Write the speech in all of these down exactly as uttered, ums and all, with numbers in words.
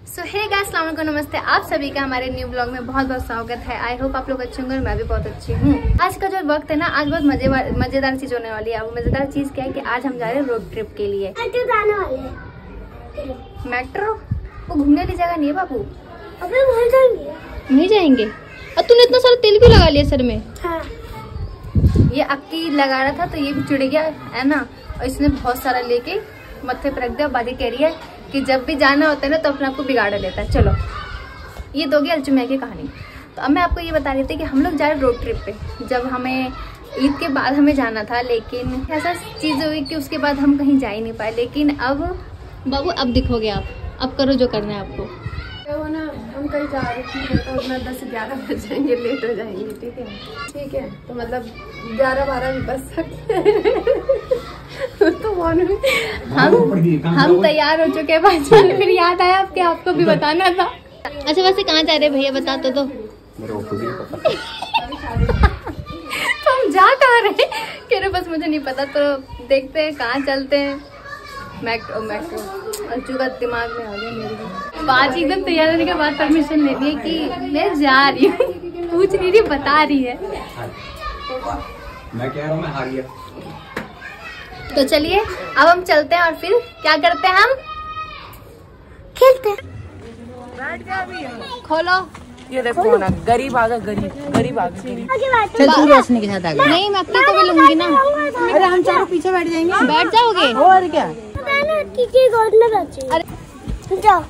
सो hey guys, अस्सलाम वालेकुम, नमस्ते। आप सभी का हमारे न्यू ब्लॉग में बहुत बहुत स्वागत है। आई होप आप लोग अच्छे होंगे और मैं भी बहुत अच्छी हूँ। आज का जो वक्त है ना, आज बहुत मजे मजेदार चीज होने वाली है। वो मजेदार चीज क्या है कि आज हम जा रहे हैं रोड ट्रिप के लिए। जाने वाले हैं मेट्रो, वो घूमने वाली जगह नहीं है बाबू। अबे वहाँ जाएंगे। नहीं जाएंगे। और तूने इतना सारा तेल क्यों लगा लिया सर में? हाँ। ये अक्की लगा रहा था तो ये भी चिढ़ गया है ना, और इसने बहुत सारा लेके मत्थे पर रख दिया। बाजी कह रही है कि जब भी जाना होता है ना तो अपने आप को बिगाड़ लेता है। चलो, ये तो गई अलचू मियां की कहानी। तो अब मैं आपको ये बता रही थी कि हम लोग जा रहे रोड ट्रिप पे। जब हमें ईद के बाद हमें जाना था, लेकिन ऐसा चीज़ हुई कि उसके बाद हम कहीं जा ही नहीं पाए। लेकिन अब बाबू, अब दिखोगे आप, अब करो जो करना है आपको। वो ना हम कहीं जा रहे थे तो उतना दस ग्यारह बज जाएंगे, लेट हो जाएंगे। ठीक है ठीक है, तो मतलब ग्यारह बारह भी बज सकते हैं। तो हम हम तैयार हो चुके हैं भाई। फिर याद आया आपके, आपको भी बताना था। अच्छा वैसे कहाँ जा रहे भैया, बता तो दो। तो हम जा कहाँ रहे कह रहे, बस मुझे नहीं पता। तो देखते हैं कहाँ चलते हैं। मैट्रो मैट्रो अच्छू का दिमाग में आ गया मेरे भी। बात एकदम तैयार होने के बाद परमिशन ले ली कि मैं जा रही हूँ। पूछ नहीं रही, बता रही है। मैं कह रहा हूँ मैं हार गया। तो चलिए अब हम चलते हैं और फिर क्या करते हैं, हम खेलते हैं। खोलो। ये देखो ना, गरीब आ गया, गरीब गरीब आ गया। चल तू रोशनी के साथ आ गया। नहीं, मैं अपनी को भी लूंगी ना। अरे हम चारों पीछे बैठ जाएंगे। बैठ जाओगे और क्या? किसी गोद में बैठे। अरे जाओ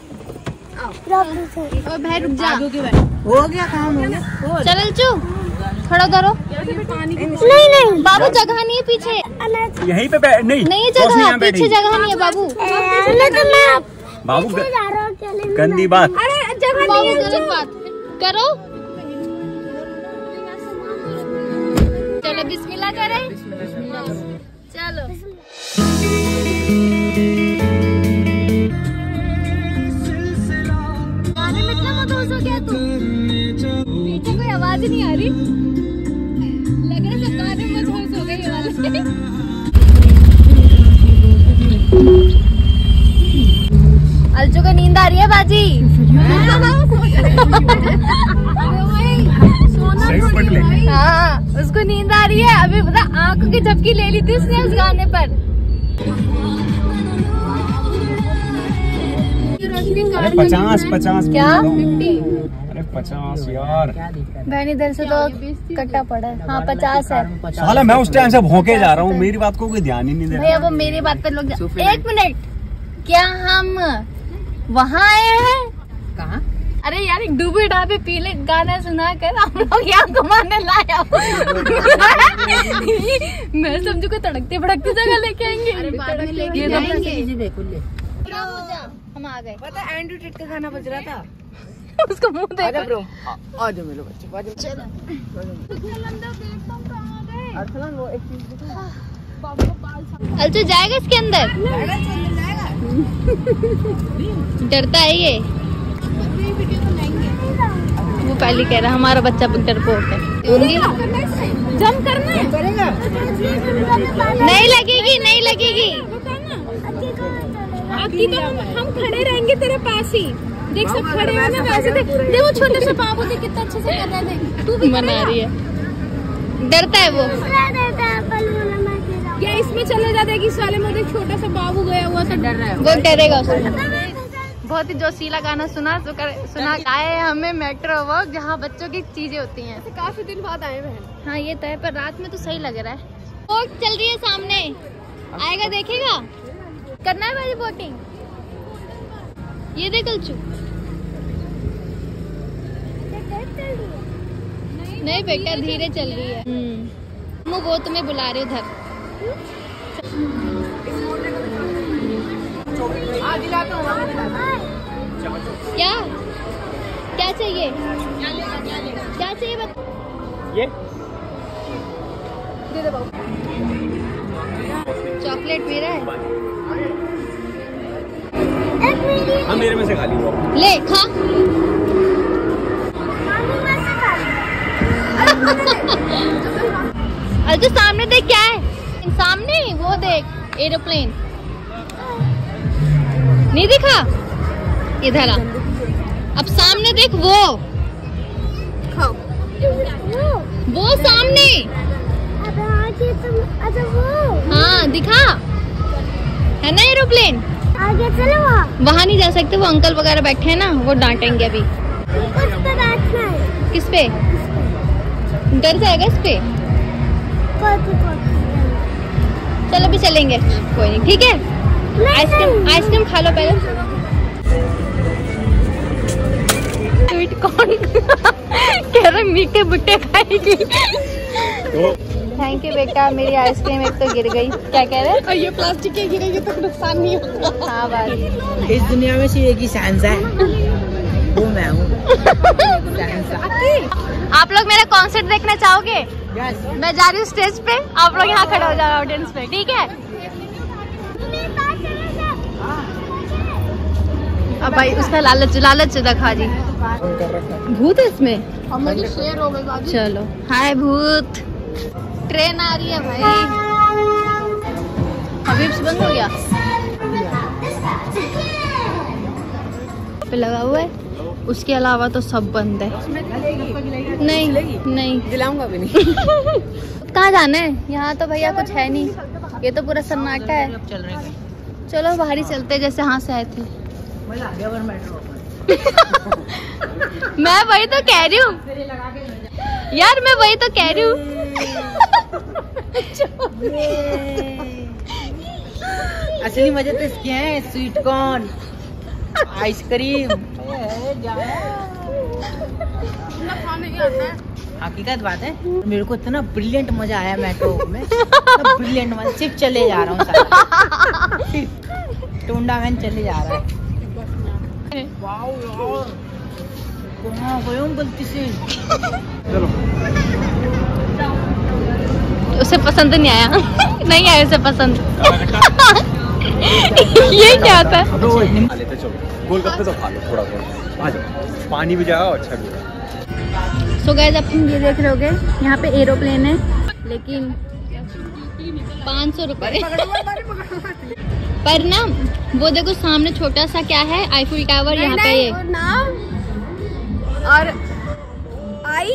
ओ भाई रुक जा। हो गया काम, हो गया। चल अलचू खड़ा करो। नहीं नहीं बाबू, जगह नहीं है पीछे। यहीं पे बैठ नहीं नहीं जगह, पीछे जगह नहीं है बाबू। नहीं तो मैं बाबू ग- जा रहा हूँ। गंदी बात। अरे जगह नहीं है, गलत बात करो। चलो बिस्मिल्लाह करें। चलो गाने में इतना मदहोश हो गया तू, पीछे कोई आवाज नहीं आ रही। लग रहा है सब गाने में मदहोश हो गए ये वाले। अलचू को नींद आ रही है बाजी। हाँ, उसको नींद आ रही है। अभी पता, आंखों की झपकी ले ली थी उसने उस गाने पर। अरे पचास पचास क्या? अरे पचास यार, बहन इधर से तो कट्टा पड़ा है। हाँ पचास है। साला मैं उस टाइम से भौंके जा रहा हूँ, मेरी बात को कोई ध्यान ही नहीं दे रहा। भैया वो मेरी बात पर लोग। एक मिनट, क्या हम वहाँ आए हैं? कहाँ? अरे यार, एक डूबे डाबे पीले गाना सुना कर हम लोग यहाँ घुमाने लाया। मैं समझू को तड़कते भड़कते जगह लेके आएंगे। अरे बाद में लेके जाएंगे। हम आ गए। पता एंड्रू टेट का गाना बज रहा था। उसको मुंह देखो। ब्रो आ जाओ मेरे बच्चे, आ जाओ। चलो अरसलान, वो एक चीज अलचू जाएगा इसके अंदर? डरता है ये। वो पहले कह रहा हमारा बच्चा डरपोक है। जम करना है? नहीं लगेगी, नहीं लगेगी। आपकी तो हम, हम खड़े रहेंगे तेरे पास ही। देख सब खड़े हैं ना, वैसे देख देख वो छोटे से बाबू देख कितना अच्छे से कर रहा है। तू भी मना रही है। डरता है वो। या इसमें चले जाते कि साले में देख छोटा सा बाबू गया हुआ सा डर रहा है। वो डरेगा उसको। बहुत ही जोशीला गाना सुना सुना आए हमें मेट्रो वो, जहाँ बच्चों की चीजें होती हैं। काफी दिन बाद आए बहन। हाँ ये तो है, पर रात में तो सही लग रहा है। बोट चल रही है सामने, आएगा देखेगा। करना है भाई बोटिंग। ये देख अलचू। नहीं बेटा, धीरे चल रही है। हम्म, वो तुम्हें बुला रही उधर। क्या क्या चाहिए, क्या चाहिए बता। ये चॉकलेट पी रहा है? हाँ मेरे में से खा ली। ले खा। अरे तो सामने देख क्या है, सामने वो देख एरोप्लेन। नहीं दिखा? इधर आ। अब सामने देख वो खाओ। वो सामने। अब आगे तुम अच्छा वो हाँ दिखा, है ना एरोप्लेन। आगे चलो वहाँ। वहाँ नहीं जा सकते, वो अंकल वगैरह बैठे हैं ना, वो डांटेंगे अभी। उस पे बैठना है। किस पे? डर जाएगा इस पे। कौन चलो अभी चलेंगे, कोई नहीं, ठीक है। आइसक्रीम आइसक्रीम खा लो पहले। स्वीट कॉर्न कह रहे मीठे बुट्टे खाएगी। थैंक यू बेटा, मेरी आइसक्रीम एक तो गिर गई। क्या कह रहे हैं? ये प्लास्टिक के गिरेगी तो नुकसान नहीं होगा। हाँ बात। इस दुनिया में सिर्फ एक ही सांस है, वो मैं हूँ। आप लोग मेरा कॉन्सर्ट देखना चाहोगे? यस। मैं जा रही हूँ स्टेज पे, आप लोग यहाँ खड़े हो जाओ ऑडियंस पे, ठीक है? अब भाई उसका लालच लालच दिखा जी। भूत है इसमें। शेर हो गई बाजू। चलो हाय भूत, ट्रेन आ रही है भाई। हबीब्स बंद हो गया पे लगा हुआ है, उसके अलावा तो सब बंद है। नहीं नहीं दिलाऊंगा भी नहीं। कहाँ जाना है? यहाँ तो भैया कुछ है नहीं, ये तो पूरा सन्नाटा है। चल रहे हैं। चलो बाहर ही चलते हैं, जैसे यहाँ से आए थे। मजा आ गया मेट्रो। मैं वही तो कह रही हूँ यार, मैं वही तो कह रही हूँ। असली मजे तो इसके हैं, स्वीट कॉर्न, आइसक्रीम। हकीकत बात है, मेरे को इतना ब्रिलियंट मजा आया मेट्रो में। ब्रिलियंट मजा, सिर्फ चले जा रहा हूँ, टूर्नामेंट चले जा रहा है। वाओ यार, कहाँ गए हम गलती से। चलो। उसे पसंद नहीं आया। नहीं आया उसे पसंद। ये क्या था? खा लेते चलो, गोलगप्पे तो खा लो थोड़ा थोड़ा, आ जाओ, पानी भी जाएगा अच्छा भी होगा। सो गाइस, अब तुम ये देख रहे होगे, यहाँ पे एरोप्लेन है, लेकिन पाँच सौ रुपए पर ना। वो देखो सामने छोटा सा क्या है, आईफिल टावर, यहाँ पे ये नाम और आई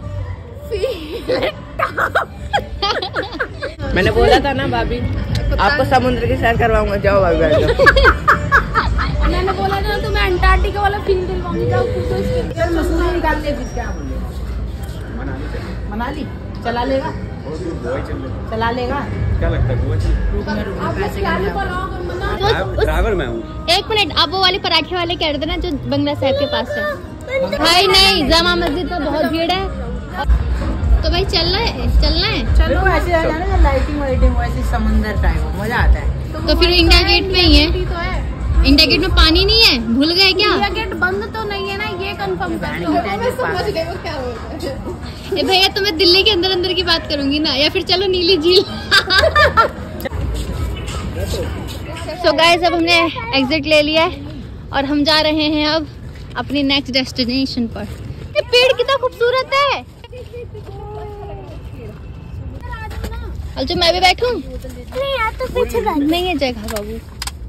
मैंने बोला था ना भाभी, आपको समुद्र की सैर करवाऊंगा, जाओ भाभी बैठ जाओ। मैंने बोला था तुम्हें अंटार्कटिका वाला फील दिलवाऊंगी, जाओ मसूरी निकालने फिर क्या बोले? मनाली चला लेगा, चला लेगा। क्या लगता है गोवा पैसे ड्राइवर मैं हूँ। एक मिनट, आप वो वाले पराठे वाले कह रहे थे ना जो बंगला साहब के पास है? भाई नहीं, जामा मस्जिद तो बहुत भीड़ है, तो भाई चलना है चलना है। चलो ऐसे जाना ना, लाइटिंग वाइटिंग वैसे समुंदर टाइप मजा आता है। तो फिर इंडिया गेट पे ही है। तो है। इंडिया गेट में पानी नहीं है, भूल गए क्या? इंडिया गेट बंद तो नहीं है ना, ये कंफर्म कर लो। मैं समझ गई वो क्या बोल रहा है। ए भैया, तो मैं दिल्ली के अंदर अंदर की बात करूंगी ना, या फिर चलो नीली झील। सो गाइस, अब हमने एग्जिट ले लिया है और हम जा रहे हैं अब अपनी नेक्स्ट डेस्टिनेशन पर। ये पेड़ कितना खूबसूरत है। अच्छा मैं भी बैठूं? नहीं यार, तो पीछे बैठ। नहीं है जगह बाबू,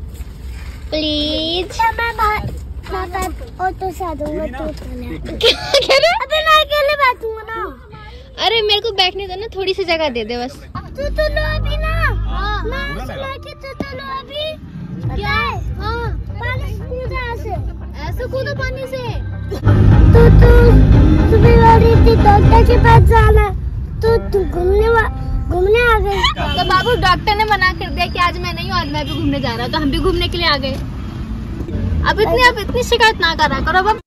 प्लीज। मैं बाहर मैं बैठ ऑटो से आ जाऊंगा तो क्या कह रहे? अबे मैं अकेले बैठूंगा ना। अरे मेरे को बैठने दो ना, थोड़ी सी जगह दे दे बस। तू तो लो अभी ना। हाँ मैं चला के तू तो लो अभी। क्या है? हाँ पानी से कूदा ऐसे ऐसे कूदा पानी से। तू तू सुबह वाली थी डॉक्टर के पास जाना, तू तू घूमने घूमने आ गई। तो बाबू डॉक्टर ने मना कर दिया कि आज मैं नहीं हूँ, आज मैं भी घूमने जा रहा हूँ, तो हम भी घूमने के लिए आ गए। अब इतनी अब इतनी शिकायत ना करा करो। अब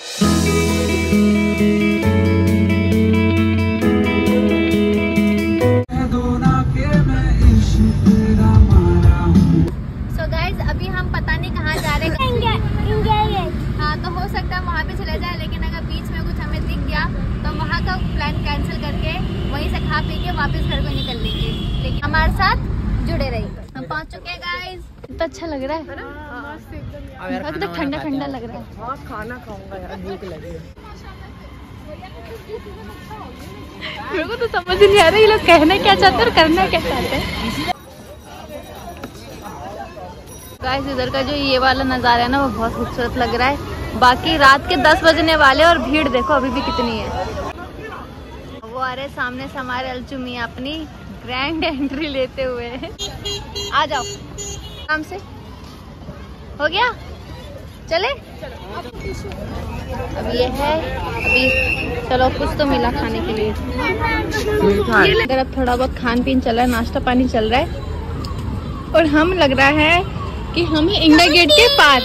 सो गाइस, अभी हम पता नहीं कहाँ जा रहे हैं। India India Gate. हाँ तो हो सकता है वहाँ पे चले जाए, लेकिन अगर बीच में कुछ हमें दिख गया तो वहाँ का प्लान कैंसिल करके वहीं से खा पी के वापस घर को निकल लेंगे। लेकिन हमारे साथ जुड़े रहिए। हम पहुँच चुके हैं गाइस। इतना अच्छा लग रहा है, तो ठंडा ठंडा लग रहा है। हाँ खाना खाऊंगा यार, भूख लगी है। मेरे को तो समझ नहीं आ रहा ये लोग कहना क्या चाहते हैं और करना क्या चाहते हैं। गाइस, इधर का जो ये वाला नज़ारा है ना, वो बहुत खूबसूरत लग रहा है। बाकी रात के दस बजने वाले और भीड़ देखो अभी भी कितनी है। वो आ रहे सामने से हमारे अलचू मियां अपनी ग्रैंड एंट्री लेते हुए। आ जाओ आराम से, हो गया चले। अब ये है, अभी चलो कुछ तो मिला खाने के लिए। इधर अब थोड़ा बहुत खान पीन चल रहा है, नाश्ता पानी चल रहा है और हम लग रहा है कि हम इंडिया गेट के पार।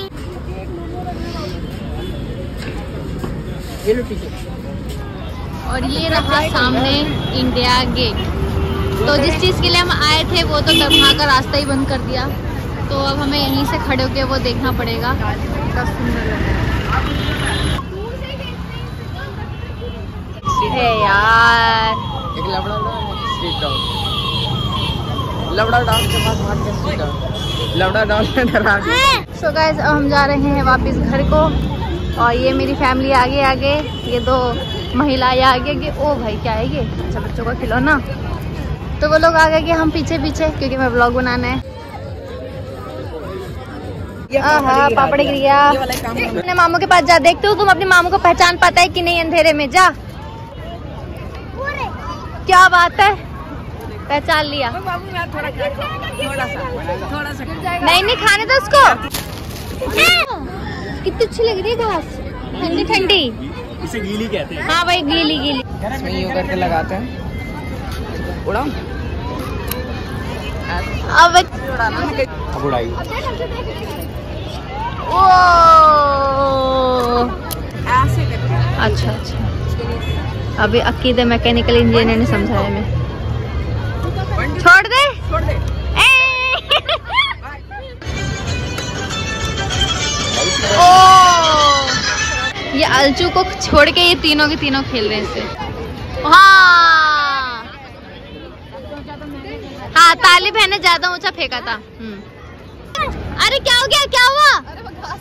और ये रहा सामने इंडिया गेट। तो जिस चीज के लिए हम आए थे वो तो वहाँ का रास्ता ही बंद कर दिया, तो अब हमें यहीं से खड़े होके वो देखना पड़ेगा। है यार एक लबड़ा स्ट्रीट डॉग, लबड़ा डॉग के पास मार के स्ट्रीट डॉग, लबड़ा डॉग ने डरा दिया। सो गाइस अब हम जा रहे हैं वापस घर को और ये मेरी फैमिली आगे आगे, ये दो महिलाएं आगे आगे। ओ भाई क्या है ये, अच्छा बच्चों का खिलौना। तो वो लोग आ गए कि हम पीछे पीछे, क्योंकि मैं व्लॉग बनाना है। हाँ पापड़ गिर गया। अपने मामू के पास जा, देखते हो तुम अपने मामू को पहचान पाता है कि नहीं अंधेरे में। जा, क्या बात है, पहचान लिया। थोड़ा थोड़ा सा थोड़ा सा नहीं नहीं खाने दो उसको। कितनी अच्छी लग रही है घास, ठंडी ठंडी। इसे गीली कहते हैं। हाँ भाई गीली गीली। इसमें यूं करके लगाते हैं, उड़ाओ अब अब उड़ाई। ओ अच्छा अच्छा, अभी अकीदे मैकेनिकल इंजीनियर ने समझाया मैं। छोड़ दे छोड़ दे। ओ ये अलचू को छोड़ के ये तीनों के तीनों खेल रहे हैं इससे। हाँ हाँ तालिब है ने ज्यादा ऊंचा फेंका था। अरे क्या हो गया, क्या हुआ?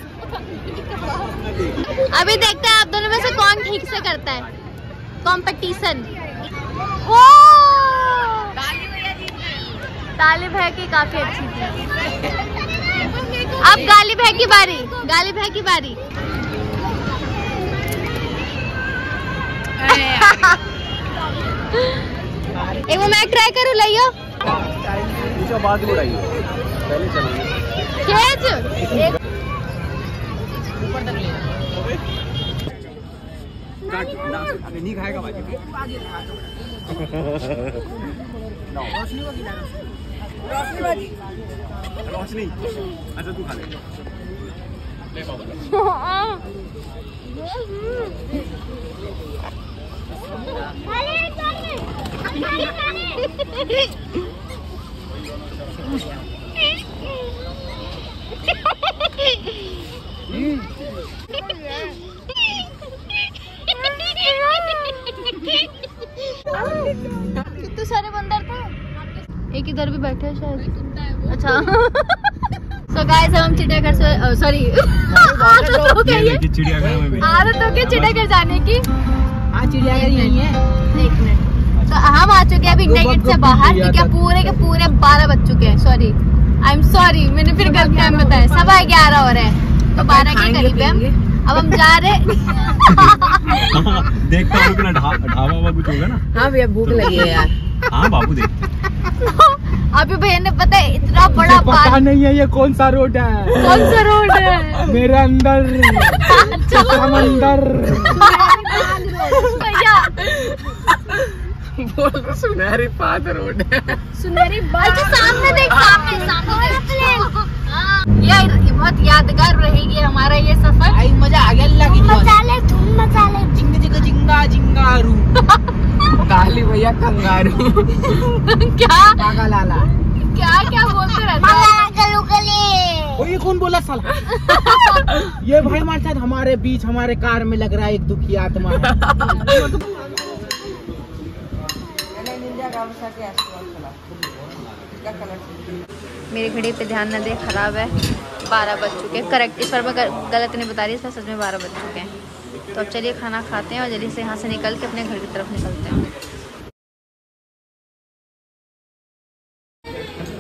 अभी देखते हैं आप दोनों में से कौन ठीक से करता है। कंपटीशन। ओ तालिब है कि काफी अच्छी थी। अब गालिब है की बारी, गालिब है की बारी। एक वो मैं ट्राई करूँ, लाइयो उसके बाद उड़ाई, पहले चलेंगे खेच। ऊपर तक ले अरे नहीं खाएगा बाजी। रोशनी अच्छा तू खा ले। कितने सारे बंदर थे, एक इधर भी बैठे हैं शायद। अच्छा सो गाइस हम चिड़ियाघर से, सॉरी आदत हो गई है चिड़ियाघर आदत हो गई चिड़ियाघर जाने की। हाँ चिड़ियाघर यही है। एक मिनट, तो हम आ चुके हैं अभी इंडिया गेट से बाहर, क्योंकि अब पूरे के पूरे बारह बज चुके हैं। सॉरी आई एम सॉरी, मैंने फिर गलत टाइम बताया। सवा ग्यारह हो रहे हैं, तो बारह के करीब है। अब हम जा रहे देखता हूँ अपना ढाबा वाबा कुछ होगा ना। हाँ भैया भूख लगी है यार। हाँ बाबू देख। अभी भैया ने पता है इतना बड़ा पता नहीं है ये कौन सा रोड है। कौन सा रोड है मेरे अंदर समंदर। भैया बोल सुनहरी पाद रोड है। सुनहरी बात सामने देख, सामने सामने देख। ये बहुत यादगार रहेगी हमारा ये सफर। आई मजा आ गया, अल्लाह की मचाले धूम मचाले जिंग जिंग जिंगा जिंगारू। काली भैया कंगारू। क्या काका लाला क्या क्या बोलते रहते हैं। गलू गली। ओ ये कौन बोला साला? ये भाई हमारे साथ हमारे बीच हमारे कार में लग रहा है एक दुखी आत्मा। मेरी घड़ी पे ध्यान न दे, खराब है। बारह बज चुके हैं करेक्ट। इस बार मैं गलत नहीं बता रही, इस बार सच में बारह बज चुके हैं। तो अब चलिए खाना खाते हैं और जल्दी से यहाँ से निकल के अपने घर की तरफ निकलते हैं।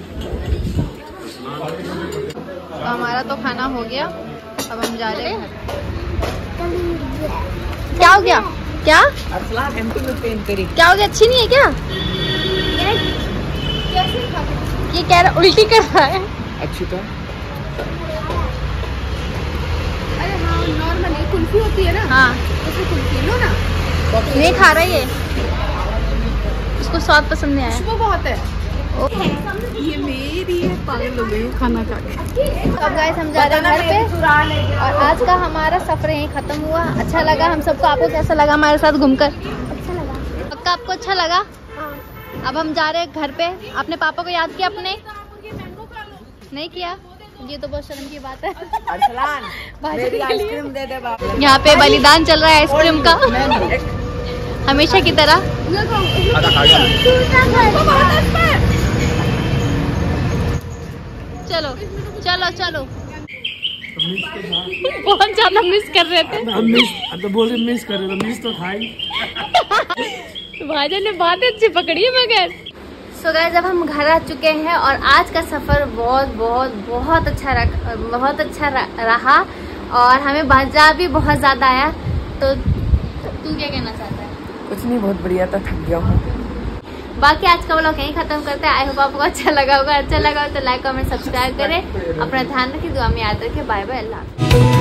तो हमारा तो खाना हो गया, अब हम जा रहे हैं। क्या हो गया? क्या अरसलान एमटी में पेन करी। क्या हो गया? अच्छी नहीं है क्या? ये कह रहा उल्टी कर रहा है। अच्छी तो अरे हाँ नॉर्मली कुल्फी होती है ना, हाँ उसमें कुल्फी लो ना। नहीं खा रहा है ये, उसको स्वाद पसंद नहीं आया। खुशबू बहुत है। ये मेरी है, पागल हो गई हूँ खाना खा के। अब गाइस हम जा रहे हैं घर पे और आज का हमारा सफर यहीं खत्म हुआ। अच्छा लगा हम सबको। आपको कैसा लगा हमारे साथ घूमकर? अच्छा लगा। पक्का आपको अच्छा लगा? हाँ। अब हम जा रहे हैं घर पे। आपने पापा को याद किया? अपने नहीं किया? ये तो बहुत शर्म की बात है। अरसलान मेरी आइसक्रीम दे दे बाबा। यहाँ पे बलिदान चल रहा है आइसक्रीम का, हमेशा की तरह। चलो चलो चलो। बहुत ज्यादा मिस कर रहे थे। मिस तो बोल रहे मिस कर रहे तो मिस तो खाई। भाईजान ने बात अच्छी पकड़ी है मगर। सो गाइस अब हम घर आ चुके हैं और आज का सफर बहुत बहुत बहुत अच्छा रहा, बहुत अच्छा रहा और हमें मजा भी बहुत ज्यादा आया। तो तू क्या कहना चाहता है? कुछ नहीं, बहुत बढ़िया था, थक गया हूँ। बाकी आज का व्लॉग यहीं खत्म करते हैं। आई होप आपको अच्छा लगा होगा। अच्छा लगा हो तो लाइक कमेंट सब्सक्राइब करें। अपना ध्यान रखिए, दुआ में याद रखिए। बाय बाय, अल्लाह।